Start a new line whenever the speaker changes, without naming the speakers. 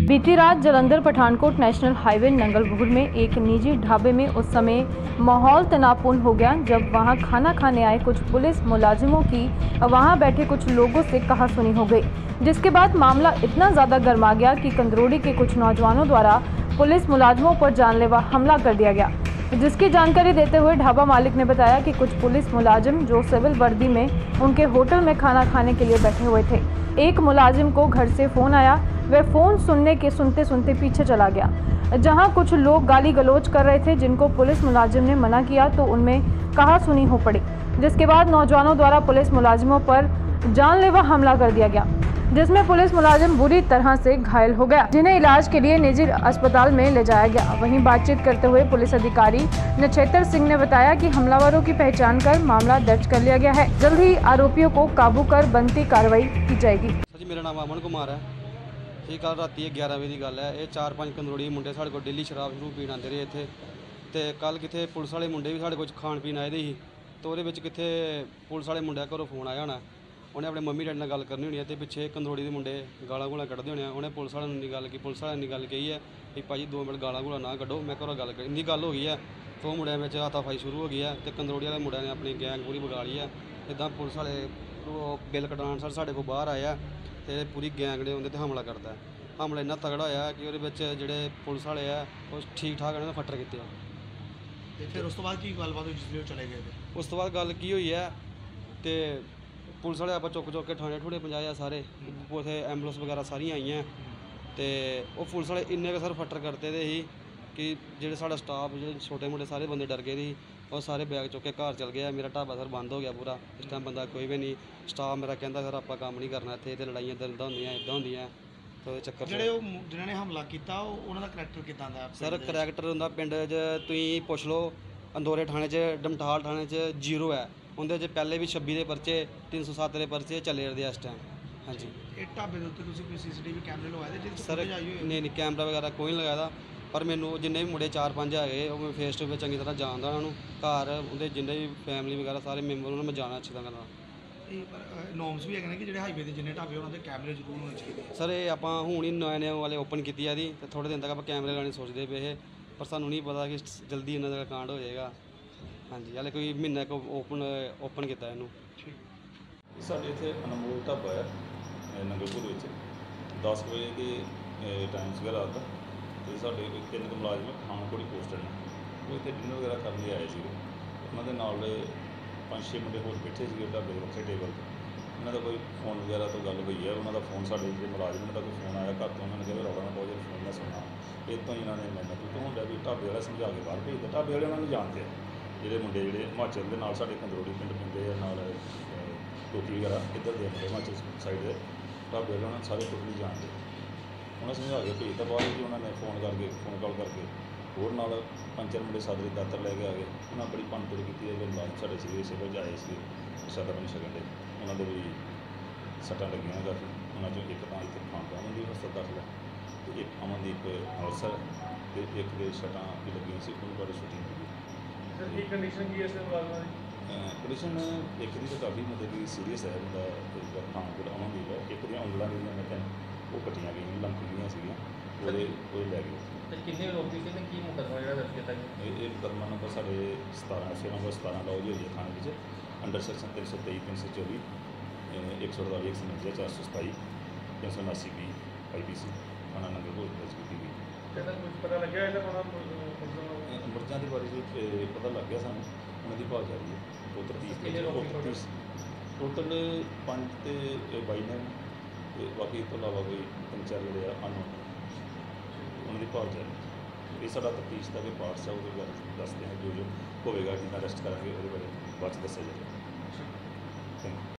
बीती रात Jalandhar Pathankot national highway Nangalpur में एक निजी ढाबे में उस समय माहौल तनावपूर्ण हो गया जब वहां खाना खाने आए कुछ पुलिस मुलाजिमों की वहां बैठे कुछ लोगों से कहासुनी हो गई, जिसके बाद मामला इतना ज़्यादा गर्मा गया कि कंदरोड़ी के कुछ नौजवानों द्वारा पुलिस मुलाजिमों पर जानलेवा हमला कर दिया गया। जिसकी जानकारी देते हुए ढाबा मालिक ने बताया कि कुछ पुलिस मुलाजिम जो सिविल वर्दी में उनके होटल में खाना खाने के लिए बैठे हुए थे, एक मुलाजिम को घर से फ़ोन आया। वह फ़ोन सुनते सुनते पीछे चला गया, जहां कुछ लोग गाली गलौज कर रहे थे, जिनको पुलिस मुलाजिम ने मना किया तो उनमें कहासुनी हो पड़ी, जिसके बाद नौजवानों द्वारा पुलिस मुलाजिमों पर जानलेवा हमला कर दिया गया, जिसमें पुलिस मुलाजिम बुरी तरह से घायल हो गया, जिन्हें इलाज के लिए निजी अस्पताल में ले जाया गया। वहीं बातचीत करते हुए पुलिस अधिकारी नक्षत्र सिंह ने बताया कि हमलावरों की पहचान कर मामला दर्ज कर लिया गया है। जल्द ही आरोपियों को काबू कर बनती कार्रवाई की जाएगी।
मेरा नाम अमन कुमार है। कल राती 11 बजे की गल है। ये 4-5 कंदरोड़ी मुंडे साढ़े को डेली शराब शरूब पीन आते रहे इत्थे ते कल कितने पुलिस वाले मुंडे भी साढ़े को खाण पीन आए ही तो वो कितने पुलिस वाले मुंडे घरों फोन आया होना, उन्हें अपने मम्मी डैडी नाल गल करनी होनी है तो पिछे कंदरोड़ी के मुंडे गालां गूलां कड्ढदे होने। उन्हें पुलिस वाले ने गल की, पुलिस वाले ने गल कही है कि भाई 2 मिनट गालां गूलां ना कड्ढो, मैं घरों गल कर इन्नी गल हो गई है तो मुंडिया में हाथापाई शुरू हो गई है तो कंदरोड़ी वाले मुंडिया ने अपनी गैंग पूरी बगा ली है। इदा पुलिस वाले बिल कटाण साढ़े को बाहर आया तो पूरी गैंग ने उन्हें हमला करता है। हमला इन्ना तगड़ा होया कि जो पुलिस वाले है वो ठीक ठाक उन्होंने फट्टर किए।
फिर उस तो बाद की गलबात हुई जिसले चले गए थे?
उस तो बाद गल की हुई है तो पुलिस वाले आप चुक के ठाणे ठूणे पहुँचाए सारे, उसे एंबुलेंस वगैरह सारिया आई हैं तो वो पुलिस वाले इन्ने सर फट्टर करते थे ही कि जो साढ़ा स्टाफ जो छोटे मोटे सारे बंदे डर गए थे और सारे बैग चुक के घर चल गया। मेरा ढाबा सर बंद हो गया पूरा, इस टाइम बंदा कोई भी नहीं, स्टाफ मेरा कहता सर आप काम नहीं करना इतने तो लड़ाइयाँ दर्दां होंदियां इदां होंदियां तो चक्कर
जिन्होंने हमला किया उन्होंने करैक्टर किदां दा?
सर करैक्टर उनका पिंड तुसीं पुछ लो, अंदौरे थाने च डमटाल थाने च 0 है, उनके पहले भी 26 के परचे 307 के परचे चले रहे इस टाइम। हाँ जी,
ढाबे के उत्ते कोई CCTV कैमरे लगाए
सर? नहीं कैमरा वगैरह कोई नहीं लगाया, पर मैनू जिन्ने भी मुंडे 4-5 है मैं फेस टू फेस चंगी तरह जानता उन्होंने, घर उनके जिन्ने भी फैमिली वगैरह सारे मैंबर उन्होंने मैं जाना अच्छी तरह।
नॉर्म्स भी है कि जो हाईवे के जिन्ने ढाबे उन्होंने कैमरे जरूर होने चाहिए?
सर ये आप हूँ ही नए वाले ओपन की तो थोड़े दिन तक आप कैमरे लाने सोचते पे, पर सानू नहीं पता कि जल्दी इन्होंने कांड हो जाएगा। हाँ जी, हाले कोई महीना को ओपन किया इनू।
साढ़े इतने अनमोल ढाबा है नंगलपुर 10 बजे के टाइम से रात का तो साढ़े 3 मुलाजम पठानकोट पोस्टर ने वो इतने डिनर वगैरह करने आए थे, उन्होंने 5-6 मुंडे होर बैठे थे ढाबे के वक्रे टेबल पर। उन्होंने कोई फोन वगैरह तो गल हुई है, उन्होंने फोन साढ़े जो मुलाजम का कोई फोन आया घर तो उन्होंने कहा रौला ना पाओ जो फोन मैं सुनना, इतों ही इन्होंने मैंने तो होंगे भी ढाबे वाला समझा के बाहर भेजता। ढाबे वाले उन्होंने जानते हैं जोड़े मुंडे जो हिमाचल के नाल साढ़े कंदरोड़ी पिंड पिंडे नाल टोकी वगैरह इधर के मुंडे हिमाचल साइड के ढाबे वाले उन्होंने सारे टोटली जानते। उन्हें समझा के भेजता, बाद जी उन्होंने फोन कॉल करके होर नाल 5-4 मुंडे सादरी दातर लैके आ गए। उन्होंने बड़ी भनतोड़ की है जो मुलाजम साढ़े से सिविल आए थे सादा बनी सकन दे, उन्होंने भी सट्टां लगियां काफ़ी, उन्होंने एक तो इतने खानपान की हस्पताल दाखिल है तो एक अमनदीप अमृतसर तो एक के सट्टां की लगियां से उन्होंने बड़ी शूटिंग की।
कंडीशन की
कंडीशन एक की तो काफ़ी मतलब कि सीरीयस है, मतलब पठानकोट अमनदीप है, एक दी उंगलां जिहड़ियां मैं वो कट्टियां गई लंक गई वो लै गए।
कितने लोग की मुकदमा दर्ज किया?
ये मुकदमा नंबर साढ़े 17 नंबर 17 लॉ जी हुई है थाने में अंडर सैक्शन 323 324 148 149 427 379 बी IPC थाना नंगलपुर दर्ज की गई।
पता लग गया
मुर्जा के बारे में पता लग गया सानू, उन्होंने भाल जारी है वो तरतीब टोटल 5 तो 22 ने बाकी इस तो इलावा कोई 3-4 जोड़े अननोन उन्होंने भाल जारी। ये साਡਾ तफ्तीश का जो पार्ट्स है वो दसते हैं जो होगा जिन्हें अरेस्ट करेंगे वो बारे बाद दसा जाएगा। Thank you.